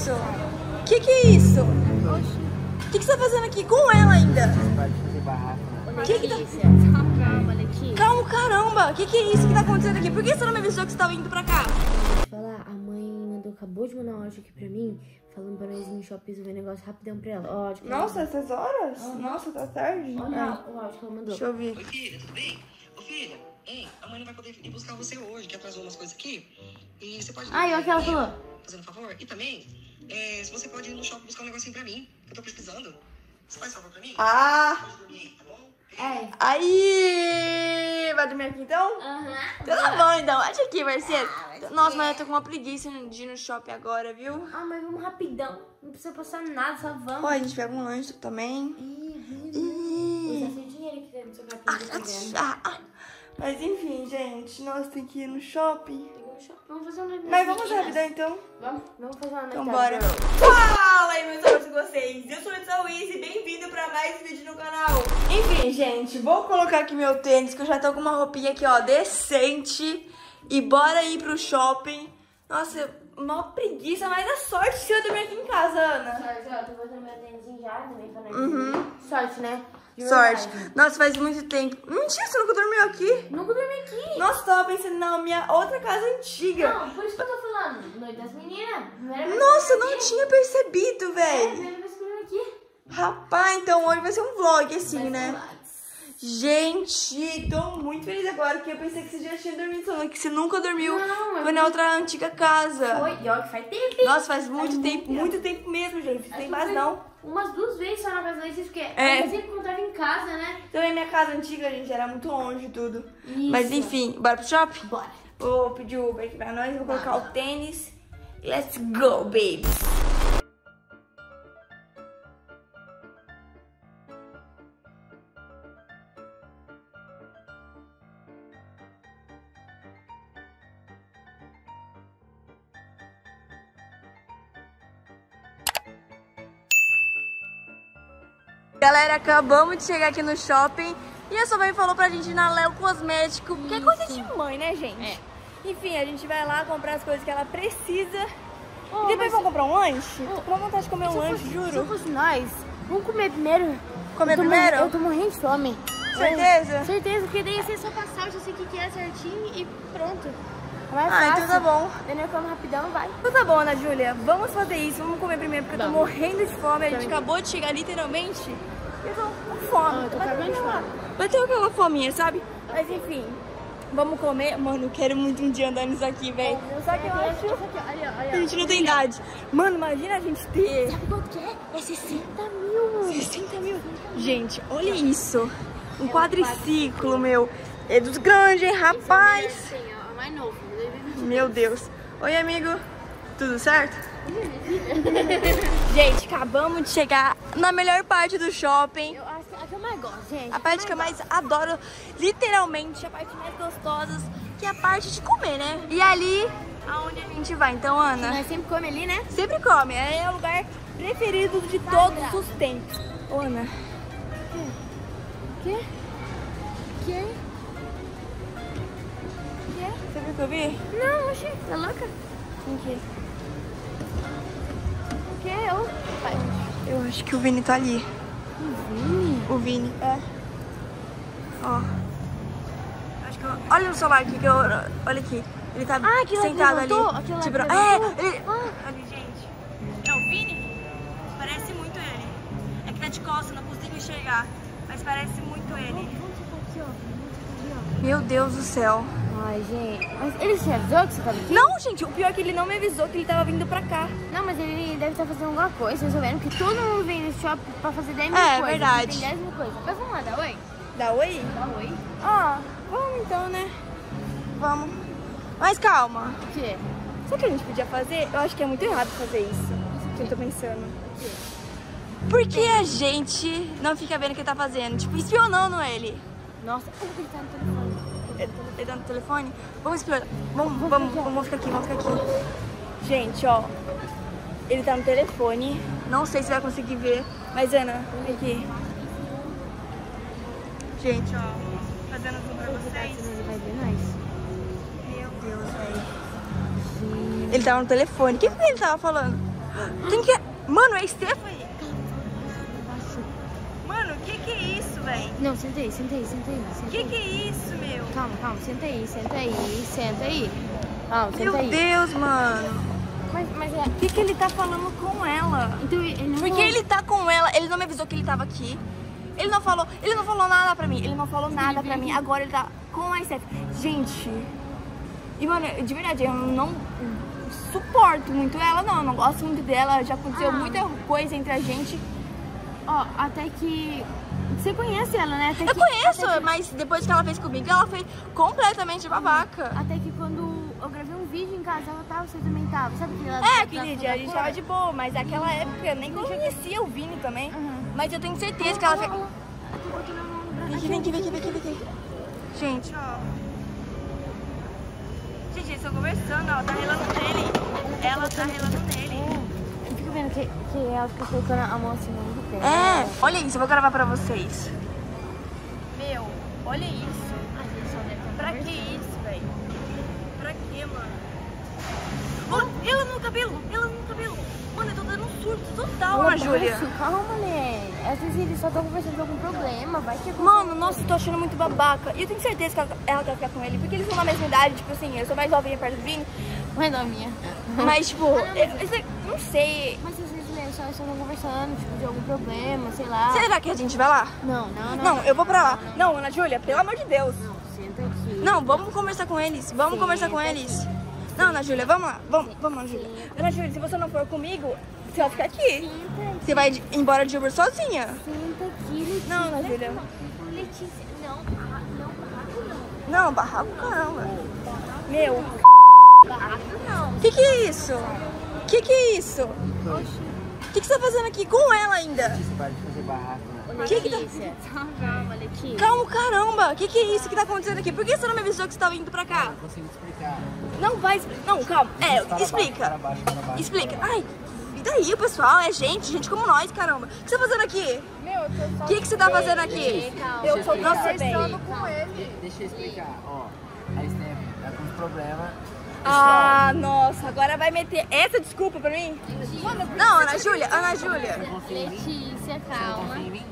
isso? Que é isso? O que você tá fazendo aqui com ela ainda? Que tá... Calma, olha aqui. Calma, caramba. O que é isso que tá acontecendo aqui? Por que você não me avisou que você tava indo pra cá? Deixa eu falar, a mãe acabou de mandar um áudio aqui pra mim, falando pra nós ir no shopping resolver um negócio rapidão pra ela. Ó, tipo, Nossa, essas horas? Nossa, tá tarde. olha o áudio que ela mandou. Deixa eu ouvir. Oi, filha, tudo bem? Ô, filha, a mãe não vai poder ir buscar você hoje, que atrasou umas coisas aqui. E você pode... Olha o que ela falou. Fazendo um favor? E também, se você pode ir no shopping buscar um negocinho pra mim, que eu tô precisando. Você faz favor pra mim? Ah! Pode dormir, tá bom? É. Aí! Vai dormir aqui então? Aham. Tudo bom então. Acha aqui, parceiro. Nossa, mas eu tô com uma preguiça de ir no shopping agora, viu? Ah, mas vamos rapidão. Não precisa passar nada, só vamos. Ó, a gente pega um lanche também. Usa seu dinheiro que tem no seu cartão. Mas enfim, gente, nós temos que ir no shopping. Vamos fazer um negócio. Mas vamos rapidão então? Vamos fazer uma noite. Então bora. Fala aí, meus amores, com vocês. Eu sou a Edson Wiz e bem-vindo pra mais um vídeo no canal. Enfim, gente, vou colocar aqui meu tênis, que eu já tô com uma roupinha aqui, ó, decente. E bora ir pro shopping. Nossa, uma preguiça, mas a sorte se eu dormir aqui em casa, Ana. Sorte, ó, tô botando meu tênis já também pra nós. Sorte, né? De Sorte. verdade. Nossa, faz muito tempo. Mentira, você nunca dormiu aqui? Nunca dormi aqui. Nossa, eu tava pensando na minha outra casa antiga. Não, por isso que eu tô falando. Noite das meninas. Primeira vez Nossa, que eu eu não dormi aqui. tinha percebido, É, velho. primeira vez que eu dormi aqui. Rapaz, então hoje vai ser um vlog assim, né? Mas, Gente, tô muito feliz agora, porque eu pensei que você já tinha dormido, falando que você nunca dormiu. Não, Foi na outra antiga casa. foi, e olha que faz tempo, hein? Nossa, faz muito tempo mesmo, gente. Não tem mais não. Umas 2 vezes só na casa deles, porque É. eu sempre encontrava em casa, né? Também minha casa antiga, gente, era muito longe e tudo. Isso. Mas enfim, bora pro shopping? Bora. Vou pedir o Uber aqui pra nós, vou colocar o tênis. Let's go, babies. Galera, acabamos de chegar aqui no shopping e a sua mãe falou pra gente ir na Léo Cosmético, que é coisa de mãe, né, gente? É. Enfim, a gente vai lá comprar as coisas que ela precisa. Oh, E depois mas- vamos comprar um lanche? Oh, Tô com vontade de comer um lanche, Se juro. fosse nós, vamos comer primeiro. Comer Eu tô primeiro? Eu tô morrendo de fome. Certeza? Certeza, porque daí você só passar, eu já sei o que é certinho e pronto. É mais Ah, fácil. então tá bom. Daí nós comemos rapidão, vai. Então tá bom, Ana Júlia, vamos fazer isso, vamos comer primeiro, porque eu tô Vamos. morrendo de fome. A gente acabou de chegar literalmente e eu tô com fome. Ah, eu tô Vai cagando de ter fome. Vai ter aquela fominha, sabe? Mas enfim, vamos comer. Mano, eu quero muito um dia andar nisso aqui, velho. Só que eu acho Olha, olha. que a gente não tem idade. Mano, imagina a gente ter Sabe quanto que é? É 60 mil. 60 mil. Gente, olha isso. Um quadriciclo, meu. É dos grandes, hein, rapaz. Sim, é o mais novo. Meu Deus. Oi, amigo. Tudo certo? Gente, acabamos de chegar na melhor parte do shopping. Eu acho que a que eu mais gosto, gente. A parte que eu mais adoro, literalmente, a parte mais gostosa, que é a parte de comer, né? E ali, aonde a gente vai. Então, Ana, Nós sempre come ali, né? sempre come. É o lugar preferido de todos os tempos. Ô, Ana. Que? Você viu que eu vi? Não, oxi, tá louca? Aqui. O que? Eu? Eu acho que o Vini tá ali. O Vini, é. Ó. Acho que eu... Olha no celular aqui, que eu... Olha aqui. Ele tá Ah, aquilo lá que sentado ali. levantou? Aquilo lá Tipo, que é, levantou? ele... Ali, gente. É o Vini? Parece muito ele. É que tá de costas, não consigo enxergar. Mas parece muito ele. Vamos ficar aqui, ó. Meu Deus do céu. Ai, gente. Mas ele te avisou que você tava aqui? Não, gente, o pior é que ele não me avisou que ele tava vindo pra cá. Não, mas ele deve estar fazendo alguma coisa, resolvendo que todo mundo vem nesse shopping pra fazer 10 mil É, coisas. verdade. Tem 10 mil coisas. Mas vamos lá, dá oi? Dá oi? Dá oi. Ah, vamos então, né? Vamos. Mas calma. O quê? Sabe o que a gente podia fazer? Eu acho que é muito errado fazer isso. Que eu tô pensando. Porque a gente não fica vendo o que ele tá fazendo. Tipo, espionando ele. Nossa, ele tá no telefone. Ele tá no telefone? Vamos espionar. Vamos ficar aqui, vamos ficar aqui. Gente, ó. Ele tá no telefone. Não sei se vai conseguir ver. Mas, Ana, vem aqui. Gente, ó. Fazendo zoom pra vocês. Ele vai ver nós. Meu Deus, velho. Ele tava no telefone. O que ele tava falando? Quem que é? Mano, é a Stephanie? Mano, que é isso, velho? Não, senta aí. Que é isso, meu? Calma, senta aí. Calma, senta Meu aí. Deus, mano. Mas é... O que ele tá falando com ela? Então, ele não Porque ele tá com ela, ele não me avisou que ele tava aqui. Ele não falou nada pra mim. Ele não falou nada pra mim. Agora ele tá com a Steph. Gente. E, mano, de verdade, eu não suporto muito ela, não. Eu não gosto muito dela. Já aconteceu muita coisa entre a gente. Ó, até que... Você conhece ela, né? Eu conheço, mas depois que ela fez comigo, ela foi completamente babaca. Até que quando eu gravei um vídeo em casa, ela tava, você também tava. Sabe que ela... Aquele dia a gente tava de boa, mas naquela época eu nem conhecia o Vini também. Mas eu tenho certeza que ela fez... Vem aqui. Gente, ó. Gente, eles estão conversando, ó. Tá relando nele. Ela tá relando nele. Eu fico vendo que ela fica colocando a mão assim muito perto. É, olha isso, eu vou gravar pra vocês. Meu, olha isso. Pra que isso, velho? Pra que, mano? Oh, ela no cabelo. Mano, eu tô dando um surto total, Ana Júlia. Calma, Lê. Às vezes eles só estão conversando de algum problema. Vai que... Mano, nossa, eu tô achando muito babaca. E eu tenho certeza que ela quer ficar com ele, porque eles são na mesma idade, tipo assim, eu sou mais novinha perto do Vini. Não é novinha. Mas, tipo, eu não sei. Mas às vezes eles só estão conversando, tipo, de algum problema, sei lá. Será que a gente vai lá? Não, Eu vou pra lá. Não, Ana Júlia, pelo amor de Deus. Não, senta aqui. Não, vamos conversar com eles. Vamos conversar com eles. Não, Ana Júlia, vamos lá. Vamos, Ana Júlia. Ana Júlia, se você não for comigo, você vai ficar aqui. Você vai embora de Uber sozinha. Senta aqui, Letícia. Não, Ana Júlia. Letícia, não, barraco não. Não, barraco caramba. Meu. Barraco não. Que é isso? Que é isso? O que você tá fazendo aqui com ela ainda? Para de fazer barraco, né? Que tá... Letícia, calma, Letícia. Calma, caramba. Que é isso que tá acontecendo aqui? Por que você não me avisou que você tava indo pra cá? Não consigo explicar. Não vai explicar. Não, calma. Explica. Explica. Ai, e daí, pessoal? É gente como nós, caramba. O que você tá fazendo aqui? Meu, eu tô só... O que você tá fazendo aqui? Calma. Eu sou conversando com ele. Deixa eu explicar. Ó, a Stephanie tá com uns problemas. Ah, nossa, agora vai meter essa desculpa pra mim? Não, Ana Júlia. Letícia, calma. Confia em mim?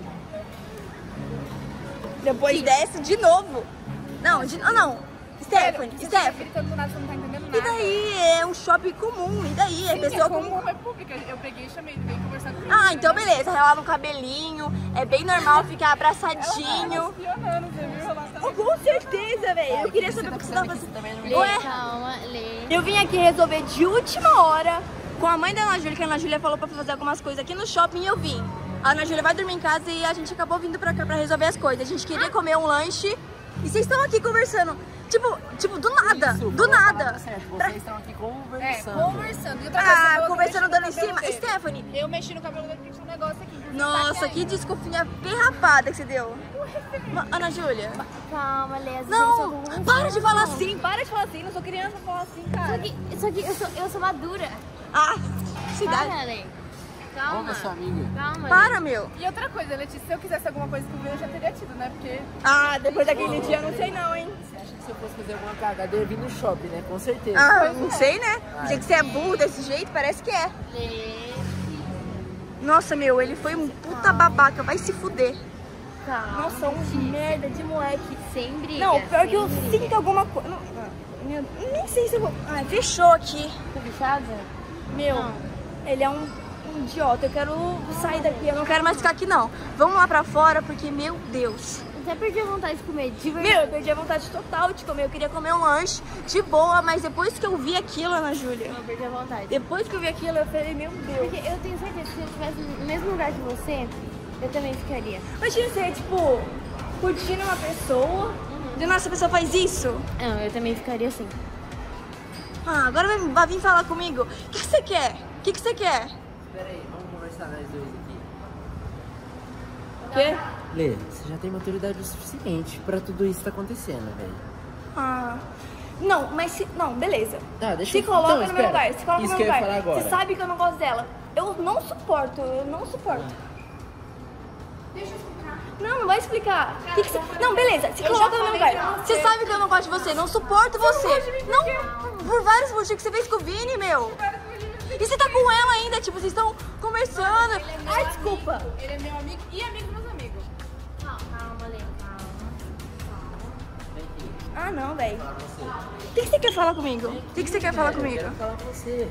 Depois desce de novo. Não, Stephanie. Gritando do nada, você não tá entendendo nada. E daí? É um shopping comum. E daí? É pessoa comum. Como é pública, eu peguei e chamei, ele veio conversar comigo. Ah, então beleza. Relava o cabelinho. É bem normal ficar Ela abraçadinho. espionando, você viu? Ela tá... Oh, com certeza, velho. Eu queria saber o que você tava fazendo. Lê, Ué? calma, Lê. Eu vim aqui resolver de última hora com a mãe da Ana Júlia, que a Ana Júlia falou pra fazer algumas coisas aqui no shopping e eu vim. A Ana Júlia vai dormir em casa e a gente acabou vindo pra cá pra resolver as coisas. A gente queria comer um lanche e vocês estão aqui conversando. Tipo, do nada, Isso, do nada. certo, vocês estão aqui conversando. Conversando. E outra coisa, Ah, eu conversando mexi no dando em cabelo cima. dele. Stephanie. Eu mexi no cabelo dele porque tinha um negócio aqui. Nossa, que desculpinha perrapada que você deu. Ana Júlia. Calma, Lê. às vezes Não, eles só tão para de conversando. falar assim, para de falar assim. Não sou criança pra falar assim, cara. Só que eu sou madura. Ah, cidade. Para, Lê. Calma. Como é sua amiga? Calma, Para, meu. E outra coisa, Letícia, se eu quisesse alguma coisa com o eu já teria tido, né? Porque... Ah, depois daquele dia eu não sei não, hein. Você acha que se eu fosse fazer alguma cagada, eu ia vir no shopping, né? Com certeza. Ah, não sei, né? Sei que você é burro desse jeito, parece que é. Lê. Nossa, meu, ele foi um puta babaca, vai se fuder. Calma. Nossa, um merda de moleque. Sem briga. Não, pior que eu sem briga. sinto alguma coisa. Nem sei se eu vou... Ai, fechou aqui. Tá fechado? Meu, Não. ele é um idiota. Eu quero sair daqui, eu não quero mais ficar aqui, não. Vamos lá pra fora, porque, meu Deus. Até perdi a vontade de comer, de verdade. Meu, eu perdi a vontade total de comer. Eu queria comer um lanche de boa, mas depois que eu vi aquilo, Ana Júlia, Eu perdi a vontade. depois que eu vi aquilo, eu falei, meu Deus. Porque eu tenho certeza que se eu estivesse no mesmo lugar que você, eu também ficaria. Imagina você, tipo, curtindo uma pessoa, e nossa, a pessoa faz isso. Não, eu também ficaria assim. Ah, agora vai vir falar comigo. O que você quer? O que você quer? Espera aí, vamos conversar nós dois aqui. O quê? Lê, você já tem maturidade o suficiente pra tudo isso tá acontecendo, velho. Ah, não, mas se... Não, beleza. Tá, deixa Se eu... coloca Então, no meu espera. lugar, se coloca Isso no que meu eu ia lugar. falar agora. Você sabe que eu não gosto dela. Eu não suporto. Deixa eu explicar. Não, não vai explicar. Que você... Não, beleza, se coloca no meu lugar. Você sabe que eu não gosto de você, não suporto você. Não, por vários motivos que você fez com o Vini, meu. E você tá com ela ainda Tipo, vocês estão conversando. Ai, desculpa. Ele é meu amigo e amigo dos meus amigos. Calma, Lê, calma. Ah, não, velho. Falar com você. O que você quer falar comigo? O que você quer falar comigo? Eu quero falar com você.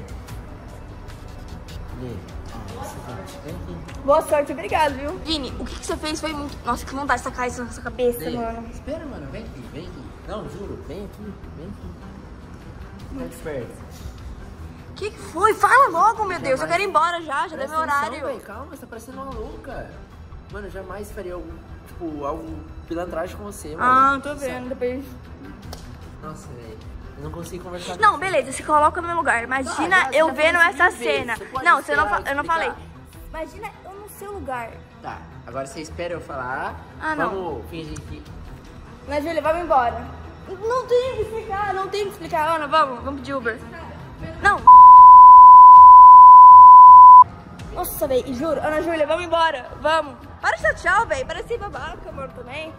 Lê, vem aqui. Boa sorte, obrigado, viu? Vini, o que você fez foi muito... Nossa, que vontade de sacar isso na sua cabeça, Lê, mano. espera, mano, vem aqui, vem aqui. Não, juro, vem aqui, vem aqui. Muito esperto. O que foi? Fala logo, meu Deus. Eu quero ir embora já deu Presta meu horário. atenção, véi, calma, você tá parecendo uma louca. Mano, eu jamais faria algo, tipo, algo pilantragem com você, mano. Ah, tô vendo, depois... Nossa, velho. Eu não consigo conversar Não, com beleza, se coloca no meu lugar. Imagina Tá, já eu falou vendo isso essa mil vezes. cena. Você pode Não, eu esperar eu não falei. explicar? Imagina eu no seu lugar. Tá, agora você espera eu falar. Ah, não. Vamos fingir que... Mas, Júlia, vamos embora. Não tem que explicar, não tem que explicar. Ana, vamos pedir Uber. Não. Nossa, velho, juro. Ana Júlia, vamos embora. Vamos. Para de dar tchau, velho. Parece babaca, mano, também.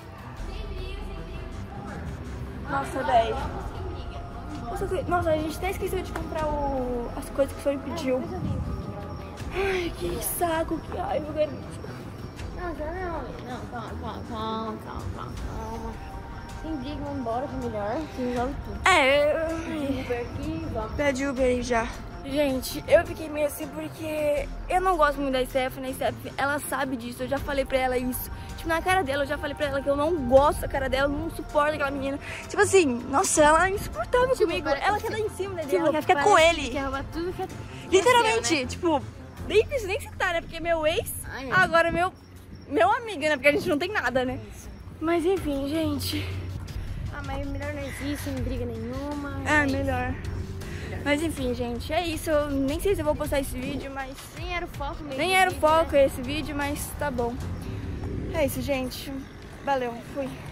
Nossa, velho. Nossa, a gente até esqueceu de comprar as coisas que o senhor me pediu. Ai, que saco, que raiva, garoto. Não, calma. Sem briga, vamos embora, que é melhor. Você resolve tudo. Uber aqui, vamos. Pede Uber aí já. Gente, eu fiquei meio assim porque eu não gosto muito da Stephanie. A Stephanie, ela sabe disso, eu já falei pra ela isso. Tipo, na cara dela, eu já falei pra ela que eu não gosto da cara dela, eu não suporto aquela menina. Tipo assim, nossa, ela é insuportável comigo. Ela quer dar em cima dele, ela quer ficar com ele. Quer roubar tudo que é Literalmente, seu, né? tipo, nem preciso nem citar, né? Porque meu ex, Ai, é. agora meu amigo, né? Porque a gente não tem nada, né? Mas enfim, gente. Ah, mas melhor não existe, sem briga nenhuma. É, melhor. Mas enfim, gente, é isso. Eu nem sei se eu vou postar esse vídeo, mas... Nem era o foco mesmo. Nem era o foco esse vídeo, mas tá bom. É isso, gente. Valeu, fui.